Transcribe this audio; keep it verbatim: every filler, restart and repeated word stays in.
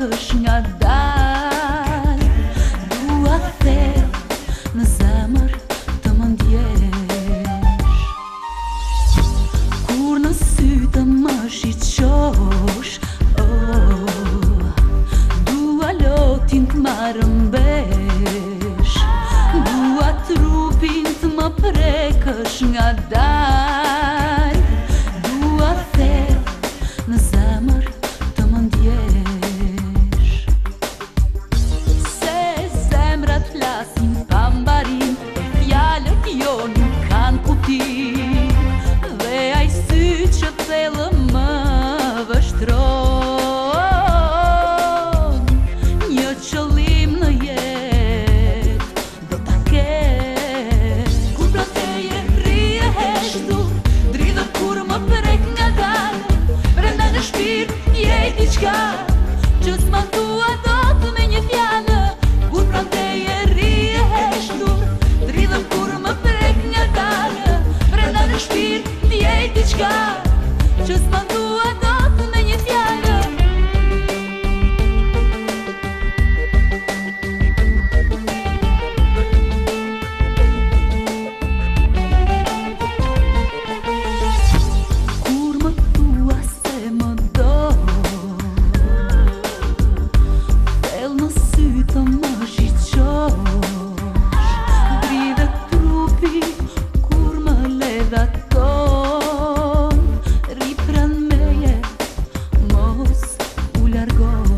prekësh nga dal. Dua thellë në zemër të më ndjesh, kur në sy të më shiqosh. Oh, dua lotin të marrë mbesh, dua trupin të më prekësh nga dal. Dua thellë në zemër të më ndjesh, se zemrat flasin pa mbarim, fjalët jo nuk kanë kuptim, dhe ai sy që thellë më vështron. Një qëllim në jetë do ta kesh, kur pra teje rrije heshtur, dridhë kur më prek nga dalë. Brenda në shpirt jej diçka që s'ma thua dot me një fjalë. Kur pra teje rrije heshtur, dridhë kur më prek nga dalë. Brenda në shpirt jej diçka që s'ma thua dot me një fjalë. Kur më thua se më do, thellë në sy të më shiqosh, dridhet trupi kur më ledhaton. Ri pranë meje, mos u largo.